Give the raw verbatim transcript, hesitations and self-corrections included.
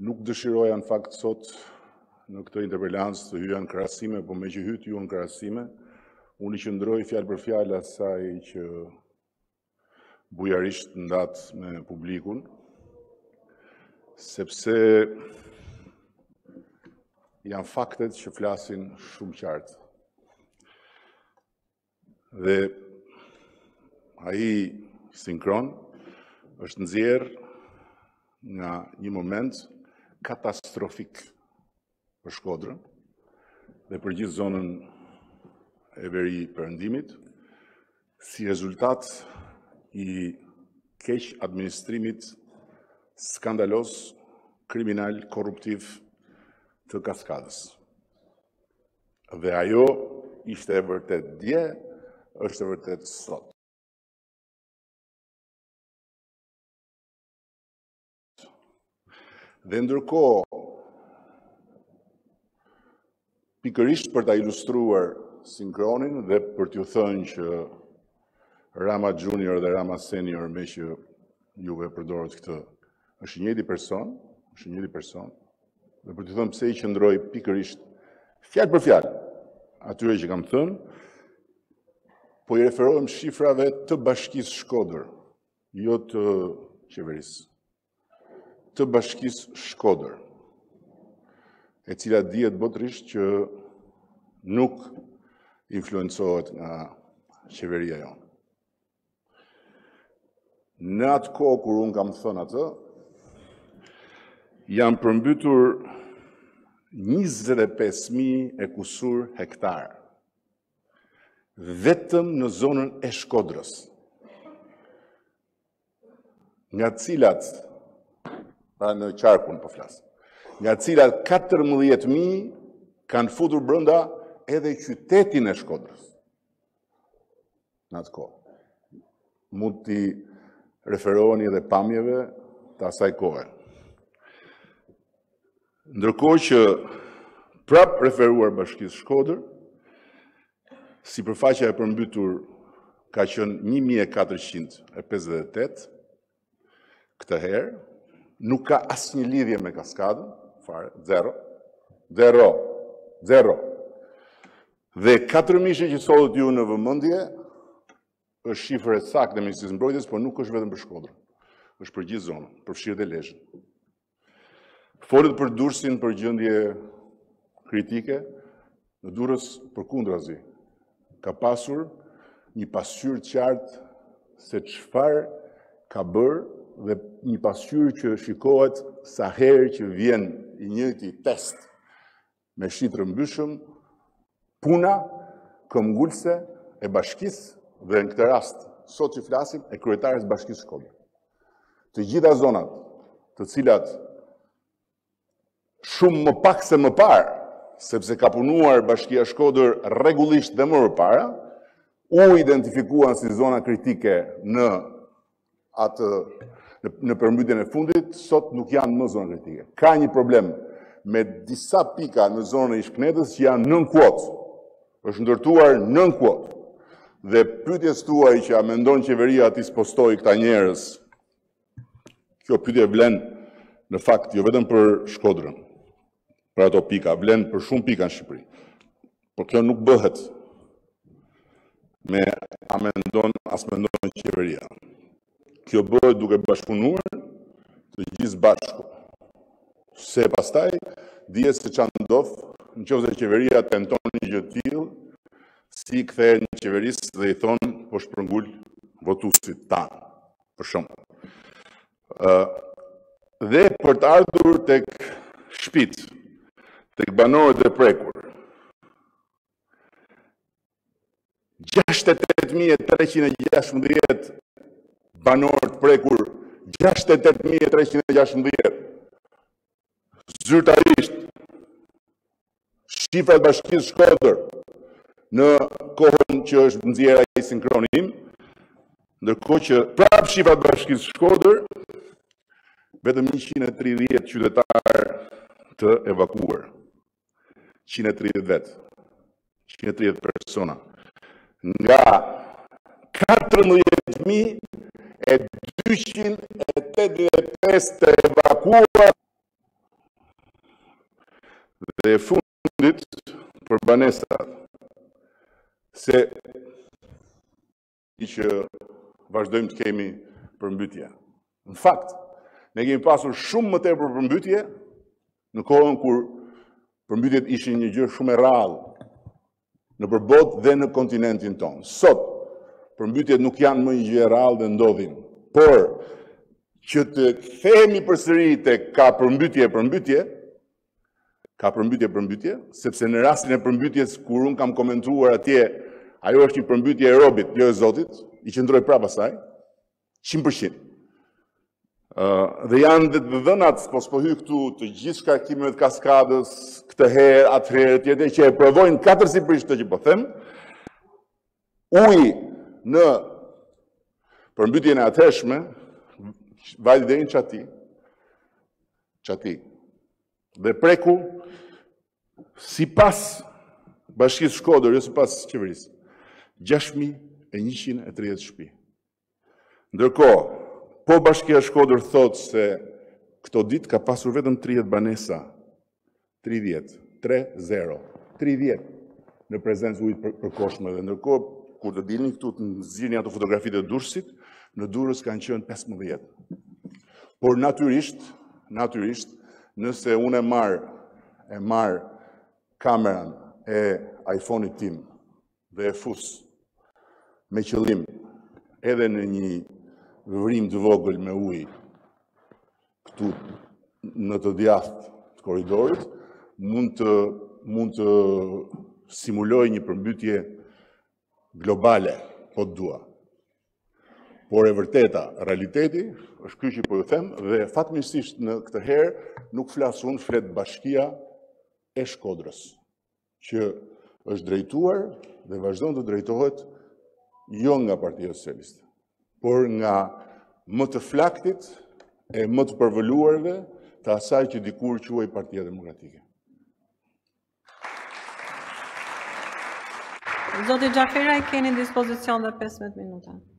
Nuk dëshiroja në fakt sot në këtë interpelancë të hyja në krahasime, po me që hyt ju në krahasime, unë i qëndroj fjalë për fjalë asaj që bujarisht ndat me publikun, sepse janë faktet që flasin shumë qartë. Dhe ai sinkron është nxjerr nga një moment katastrofik për Shkodrën dhe për gjithë zonën e veri perëndimit, si rezultat i keq administrimit skandalos, kriminal, korruptiv të Kaskadës. Dhe ajo ishte e vërtet dje, është e vërtet sot. Dhe ndërkohë, pikërisht për ta ilustruar sinkronin dhe për t'ju thënë që Rama Junior dhe Rama Senior, me që juve përdorët këtë, është i njëjti person, është i njëjti person, dhe për t'ju thënë pse i qëndroj pikërisht fjalë për fjalë atyre që kam thënë, po i referohem shifrave të Bashkisë Shkodër, jo të qeverisë, të Bashkisë Shkodër, e cila dihet botërisht që nuk influencohet nga qeveria jonë. Në atë kohë kur unë kam thënë atë, janë përmbytur njëzet e pesë mijë e kusur hektar, vetëm në zonën e Shkodrës, nga cilat, pra në qarkun po flas, nga cilat katërmbëdhjetë mijë kanë futur brenda edhe qytetin e Shkodrës. Në atë kohë. Mund t'i referoheni edhe pamjeve të asaj kohe. Ndërkohë që prap referuar Bashkisë Shkodër, sipërfaqja e përmbytur ka qenë një mijë e katërqind e pesëdhjetë e tetë, këtë herë, nuk ka asnjë lidhje me Kaskadën, fare, zero, zero, zero. Dhe katër mijë që sotët ju në vëmendje, është shifër e saktë e Ministrisë Mbrojtjes, por nuk është vetëm për Shkodrën, është për gjithë zonën, përfshirë dhe Lezhën. Folet për Durrësin për gjendje kritike, në Durrës përkundrazi, ka pasur një pasqyrë të qartë se çfarë ka bërë dhe një pasqyrë që shikohet sa herë që vjen i njëjti test me shitër mbyshëm, puna këmbgulse e bashkisë dhe në këtë rast, sot që flasim, e kryetares Bashkisë Shkodër. Të gjitha zonat, të cilat shumë më pak se më parë, sepse ka punuar Bashkia Shkodër rregullisht dhe më përpara, u identifikuan si zona kritike në atë në përmbytjen e fundit, sot nuk janë më zonë kritike. Ka një problem me disa pika në zonën e Ishknetës që janë nën kuotë. Është ndërtuar nën kuotë. Dhe pyetjes tuaj që a mendon qeveria t'i spostoj këta njerëz, kjo pyetje vlen në fakt jo vetëm për Shkodrën, për ato pika, vlen për shumë pika në Shqipëri. Por kjo nuk bëhet me a mendon, as mendon qeveria. Kjo bëhet duke bashkëpunuar të gjithë bashku. Se pastaj, dihet se çfarë ndodh, nëse qeveria tenton një gjë të tillë, si kthehen në qeverisë dhe i thonë po shpërngul votuesit tanë, për shembull. Uh, dhe për të ardhur tek shtëpitë, tek banorët e prekur, gjashtëdhjetë e tetë mijë e treqind e gjashtëmbëdhjetë banorë të prekur, gjashtëdhjetë e tetë mijë e treqind e gjashtëmbëdhjetë. Zyrtarisht, shifrat Bashkisë Shkodër në kohën që është nxjerrë ai sinkronim, ndërkohë që prapë shifrat Bashkisë Shkodër, vetëm njëqind e tridhjetë qytetarë të evakuar. njëqind e tridhjetë vetë. njëqind e tridhjetë persona. Nga katërmbëdhjetë mijë e dyqind e tetëdhjetë e pesë të evakuar Dhe e fundit për banesat, se i që vazhdojmë të kemi përmbytje. Në fakt, ne kemi pasur shumë më tepër përmbytje në kohën kur përmbytjet ishin një gjë shumë e rrallë në përbot dhe në kontinentin tonë. Sot, përmbytjet nuk janë më një gjë e rrallë dhe ndodhin, por që të kthehemi përsëri te ka përmbytje e përmbytje, ka përmbytje e përmbytje, sepse në rastin e përmbytjes kur unë kam komentuar atje, ajo është një përmbytje e robit, jo e Zotit, i qëndroj prapë asaj, qind përqind. Uh, dhe janë dhe të dhënat, po s'po hy këtu të gjithë shkarkimeve të kaskadës, këtë herë, atë herë, tjetër, që e provojnë katërsipërisht të që po them, uji në përmbytjen e atëshme, vajtë dhe në qati, qati, dhe preku, si pas Bashkisë Shkodër, jo si pas qeverisë, gjashtë mijë e njëqind e tridhjetë shtëpi. Ndërkohë, po Bashkia Shkodër thotë se këto ditë ka pasur vetëm tridhjetë banesa, tridhjetë, tre zero, tridhjetë në prezencë ujit për, përkohshme dhe ndërkohë, kur të dilni këtu të nxirrni ato fotografitë e Durrësit, në Durrës kanë qenë pesëmbëdhjetë. Por natyrisht, natyrisht, nëse unë e marr, e marr kameran e iPhone-it tim dhe e fus me qëllim edhe në një vërim të vogël me ujë këtu në të djathtë të korridorit, mund të mund të simuloj një përmbytje globale, po të dua. Por e vërteta, realiteti, është ky që po ju them, dhe fatmirësisht në këtë herë nuk flas unë, flet Bashkia e Shkodrës, që është drejtuar dhe vazhdon të drejtohet jo nga Partia Socialiste, por nga më të flaktit e më të përvëluarve të asaj që dikur quhej Partia Demokratike. Zoti Xhaferaj, keni dispozicion dhe pesëmbëdhjetë minuta.